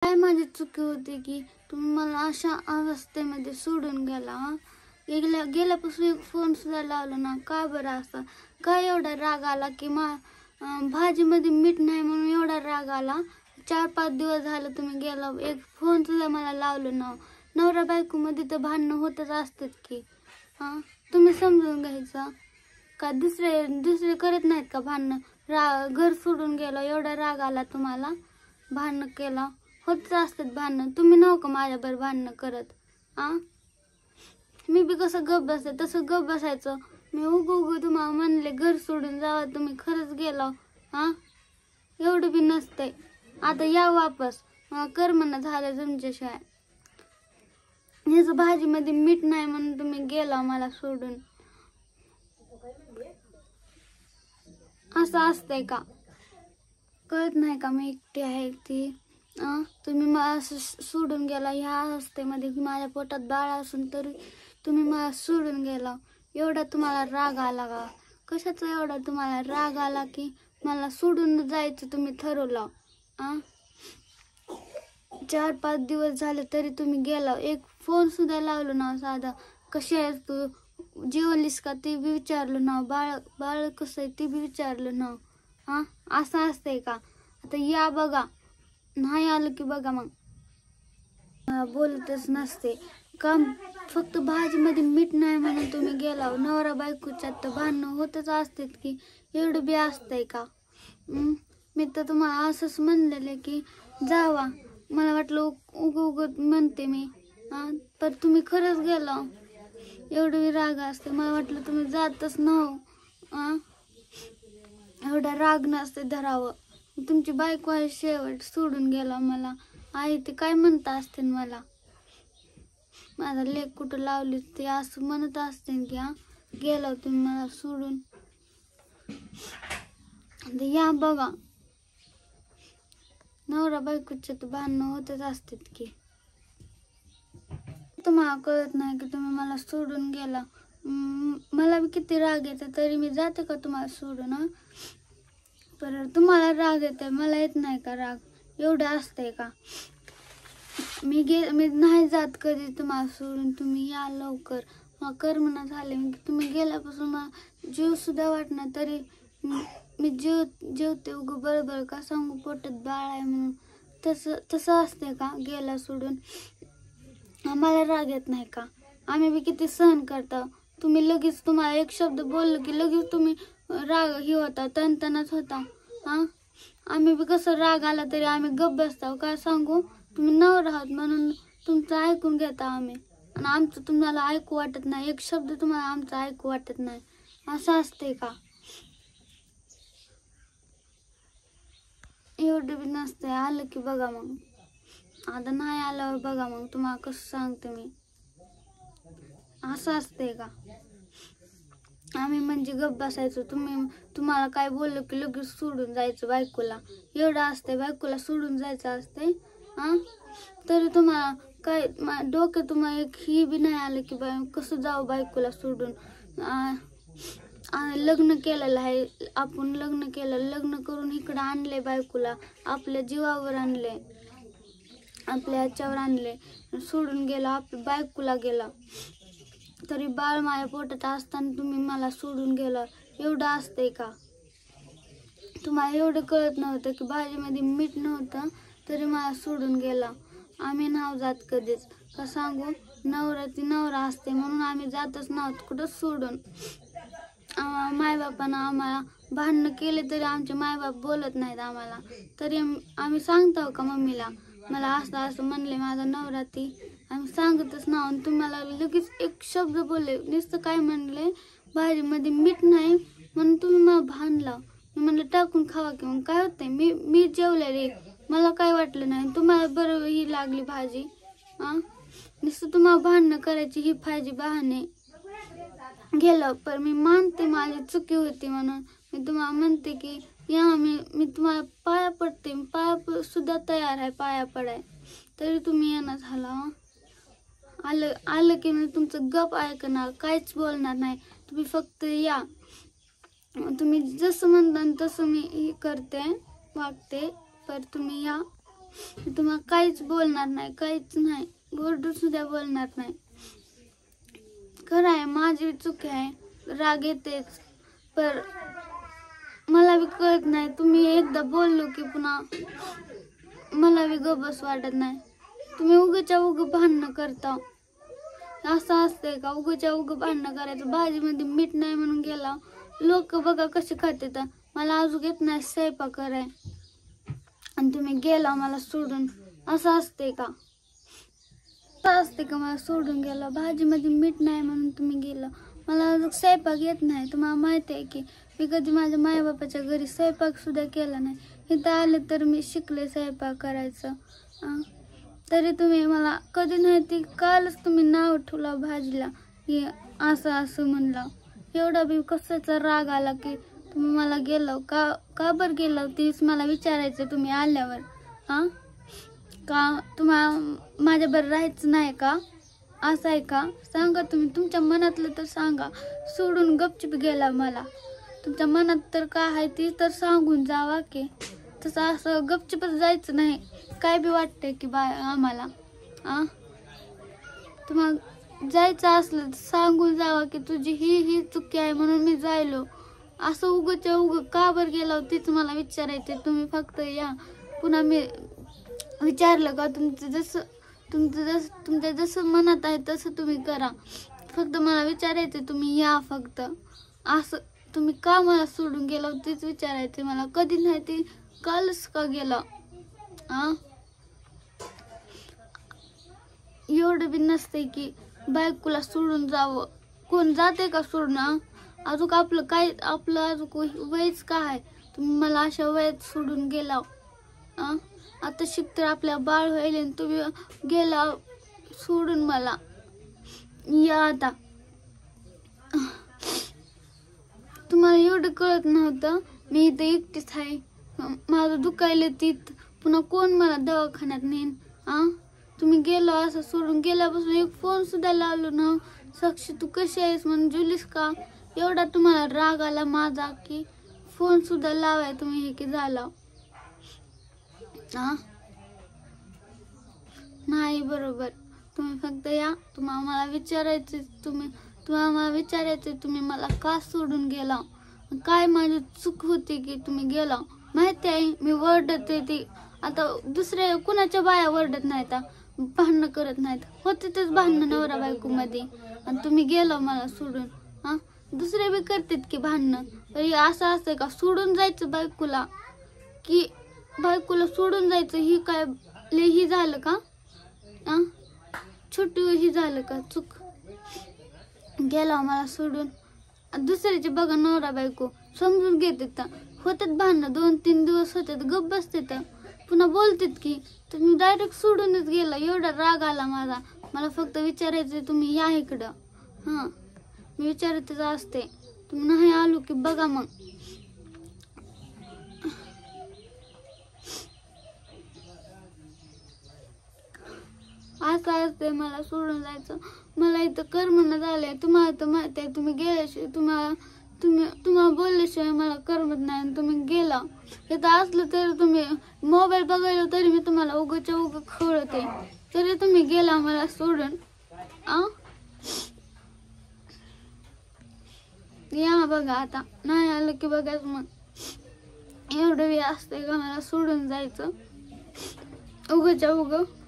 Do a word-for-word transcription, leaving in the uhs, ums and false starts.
काय माझी चुकी होती की तुम्ही मला अशा अवस्थेमध्ये सोडून गेला? गेल्या गेल्यापासून एक फोन सुद्धा लावला ना, का बरं? असं काय एवढा राग आला की मा भाजीमध्ये मीठ नाही म्हणून एवढा राग आला? चार पाच दिवस झालं तुम्ही गेला, एक फोन सुद्धा मला लावलं ना. नवरा बायको मध्ये तर भांडणं होतच असतात की. हा, तुम्ही समजून घ्यायचं का? दुसरे दुसरे करत नाहीत का भांडणं? रा घर सोडून गेलो, एवढा राग आला तुम्हाला, भांडणं केलं, होतच असतात भांडणं. तुम्ही नव का माझ्याबरोबर भांडणं करत? आ मी बी कसं गप बसते तसं गप बसायचं. मी उग उग तुम्हाला म्हणले घर सोडून जावा, तुम्ही खरंच गेला. हा, एवढं बी नसतंय. आता या वापस, कर म्हणा झालं तुमच्याशिवाय. ह्याचं भाजीमध्ये मीठ नाही म्हणून तुम्ही गेला मला सोडून. असं असतंय का? कळत नाही का मी एकटी आहे ती? आ तुम्ही मला असं सोडून गेला ह्या अवस्थेमध्ये, माझ्या पोटात बाळ असून तरी तुम्ही मला सोडून गेला. एवढा तुम्हाला राग आला का? कशाचा एवढा तुम्हाला राग आला की मला सोडून जायचं तुम्ही ठरवलं? आ चार पाच दिवस झाले तरी तुम्ही गेला, एक फोन सुद्धा लावलो ना साधा. कशी आहेस तू, जेवलीस का ते बी विचारलं ना, बाळ बाळ कसं आहे ते बी विचारलं ना. हा, असं असतंय का? आता या बघा, नाही आलं की बघा मग बोलतच नसते का? फक्त भाजीमध्ये मीठ नाही म्हणून तुम्ही गेला. नवरा बायकोच्यात तर भांडणं होतच असतात की, एवढं बी असतंय का? मी तर तुम्हाला असंच म्हणलेलं की जावा. मला वाटलं उग उग म्हणते मी, हा, पण तुम्ही खरंच गेला. एवढं बी राग असते, मला वाटलं तुम्ही जातच नव्ह. आ एवढा राग नसते धरावं. तुमची बायको आहे शेवट, सोडून गेला मला. आई ते काय म्हणता असते मला, माझा लेक कुठं लावली ते असं म्हणत असते की हा गेला तुम्ही मला सोडून. या बघा, नवरा बायकोच्या तर भांडणं होतच असतात की. तुम्हाला कळत नाही की तुम्ही मला सोडून गेला. मला बी किती राग येते तरी मी जाते का तुम्हाला सोडून? हा, पर तुम्हाला राग येते, मला येत नाही का राग? एवढं असतंय का? मी गे मी नाही जात कधी तुम्हाला सोडून. तुम्ही या लवकर, मग करमना झाले. तुम्ही गेल्यापासून मला जीव सुद्धा वाटणार, तरी मी जेव जेवते उग बरोबर का सांगू, पोटात बाळ आहे म्हणून. तसं तसं असतंय का गेला सोडून? आम्हाला राग येत नाही का? आम्ही बी किती सहन करतो. तुम्ही लगेच, तुम्हाला एक शब्द बोललं की लगेच तुम्ही राग ही होता, तणतणच होता. हा, आम्ही बी कसं राग आला तरी आम्ही गप बसतो काय सांगू? तुम्ही नवरा आहात म्हणून तुमचं ऐकून घेता आम्ही, आणि आमचं तुम्हाला ऐकू वाटत नाही. एक शब्द तुम्हाला आमचं ऐकू वाटत नाही. असं असते का? एवढं बी नसतंय. आलं की बघा मग. आता नाही आल्यावर बघा मग तुम्हाला कसं सांगते मी. असं असते का? आम्ही म्हणजे गप बसायचो, तुम्ही तुम्हाला काय बोललं की लगेच सोडून जायचं बायकोला. एवढं असते, बायकोला सोडून जायचं असते? हा, तरी तुम्हाला काय डोक्यात तुम्हाला एक ही बी नाही आलं की बाय कसं जाऊ बायकोला सोडून? लग्न केलेलं आहे आपण, लग्न केलं, लग्न करून इकडं आणले बायकोला, आपल्या जीवावर आणले, आपल्या ह्याच्यावर आणले, सोडून गेला, आपल्या बायकोला गेला. तरी बाळ माझ्या पोटात असताना तुम्ही मला सोडून गेला. एवढं असतंय का? तुम्हाला एवढं कळत नव्हतं की भाजीमध्ये मीठ नव्हतं तरी मला सोडून गेला. आम्ही नाव जात कधीच का सांगू? नवरा ती नवरा असते म्हणून आम्ही जातच नव्हतं कुठं सोडून. मायबापानं आम्हाला भांडणं केले तरी आमचे मायबाप बोलत नाहीत आम्हाला, तरी आम्ही सांगतो का मम्मीला मला असं असं म्हणले माझा नवरा ती, आम्ही सांगतच ना. तुम्हाला लगेच एक शब्द बोलले, नुसतं काय म्हणले भाजीमध्ये मीठ नाही म्हणून तुम्ही मला भांडला. मी म्हणलं टाकून खावा की, मग काय होतंय, मी मी जेवले रे, मला काय वाटलं नाही. तुम्हाला बरोबर ही लागली भाजी? हा, नुसतं तुम्हाला भांडणं करायची ही पाहिजे बहाणे. गेलं पण मी मानते माझी चुकी होती म्हणून मी तुम्हाला म्हणते की या, मी मी तुम्हाला पाया पडते, पाया सुद्धा तयार आहे पाया पडाय, तरी तुम्ही येणं झाला. आलं आलं की मी तुमचं गप ऐकणार, काहीच बोलणार नाही. तुम्ही फक्त या, तुम्ही जसं म्हणता तसं मी हे करते वागते, पर तुम्ही या. मी तुम्हाला काहीच बोलणार नाही, काहीच नाही, वरडून सुद्धा बोलणार नाही. खरं आहे, माझी चूक आहे, राग येतेच, पर मला बी कळत नाही. तुम्ही एकदा बोललो की पुन्हा मला बी गबस वाटत नाही. तुम्ही उगच्या उग भांडणं करता. असं असतंय का? उगच्या उग भांडणं करायचं. भाजीमध्ये मीठ नाही म्हणून गेला, लोक बघा कसे खाते. मला अजून येत नाही स्वयंपाक कराय आणि तुम्ही गेला मला सोडून. असं असते का? असं असते का? मला सोडून गेला, भाजीमध्ये मीठ नाही म्हणून तुम्ही गेला. मला अजून स्वयंपाक येत नाही. तुम्हाला माहिती आहे की मी कधी माझ्या मायबापाच्या घरी स्वयंपाक सुद्धा केला नाही. इथं आले तर मी शिकले स्वयंपाक करायचं. तरी तुम्ही मला कधी नाही, ती कालच तुम्ही नाव ठेवलं भाजीला की असं असं म्हणलं. एवढा बी कशाचा राग आला की तुम्ही मला गेलो का? का बरं गेलो तीच मला विचारायचं तुम्ही आल्यावर. हां का तुम्हाला माझ्याबरोबर राहायचं नाही का? असं आहे का? सांगा तुम्ही, तुमच्या मनातलं तर सांगा. सोडून गपचिप गेला मला. तुमच्या मनात तर काय आहे ती तर सांगून जावा की. तसं असं गपचिपच जायचं नाही. काय बी वाटतंय की बा आम्हाला. आ तुम्हाला जायचं असलं तर सांगून जावा की तुझी ही ही चुकी आहे म्हणून मी जायलो. असं उगच्या उग का बरं गेला तीच मला विचारायचे. तुम्ही फक्त या. पुन्हा मी विचारलं का तुमचं जसं तुमचं जसं तुमच्या जसं मनात आहे तसं तुम्ही करा. फक्त मला विचारायचं तुम्ही या फक्त. असं तुम्ही का मला सोडून गेला तेच विचारायचं मला. कधी नाही ते कालच का गेला? आ एवढं बी नसतंय की बायकोला सोडून जावं. कोण जाते का सोडून? अजून आपलं काय आपलं अजून वयच काय आहे? तुम्ही मला अशा वयात सोडून गेला. आ आता शिकतर आपल्या बाळ व्हायला तुम्ही गेला सोडून मला. या आता. तुम्हाला एवढं कळत नव्हतं मी इथं एकटीच आहे. माझं दुखायला तीत पुन्हा कोण मला दवाखान्यात नेईन? आ तुम्ही गेलो असं सोडून गेल्यापासून एक फोन सुद्धा लावलो ना. साक्षी तू कशी आहेस म्हणून जुलीस का? एवढा तुम्हाला राग आला माझा की फोन सुद्धा लावाय तुम्ही हे की झाला. आ नाही बरोबर. तुम्ही फक्त या. तुम्हाला मला विचारायचे तुम्ही तुम्हाला मला विचारायचे तुम्ही मला का सोडून गेला? काय माझी चूक होती की तुम्ही गेला? माहिती आहे मी वरडते ती. आता दुसऱ्या कुणाच्या बाया वरडत नाहीत, भांडणं करत नाहीत. होते तेच भांडणं नवरा बायको मध्ये आणि तुम्ही गेला मला सोडून. हा दुसरे बी करतात की भांडणं. तरी असं असतंय का सोडून जायचं बायकोला? की बायकोला सोडून जायचं ही काय लय ही झालं का? आ छोटी ही झालं का चूक? गेला मला सोडून. दुसऱ्याचे बघा नवरा बायको समजून घेतात. होतात भांडणं, दोन तीन दिवस होतात, गप बसतात, पुन्हा बोलतात की तुम्ही डायरेक्ट सोडूनच गेला. एवढा राग आला माझा. मला फक्त विचारायचं तुम्ही या इकडं. हां मी विचारतच असते. तुम्ही नाही आलो की बघा मग. असं असते मला सोडून जायचं. मला इथं करमना झालंय. तुम्हाला तर माहित आहे तुम्ही गेल्याशिवाय तुम्हाला तुम्ही तुम्हाला बोलल्याशिवाय मला करमत नाही आणि तुम्ही गेला. इथं असलं तरी तुम्ही मोबाईल बघायला तरी मी तुम्हाला उगच्या उग खवळते तरी तुम्ही गेला मला सोडून. आ या बघा आता नाही आलं की बघाच मग. एवढं वेळ असते का मला सोडून जायचं उगच्या उग?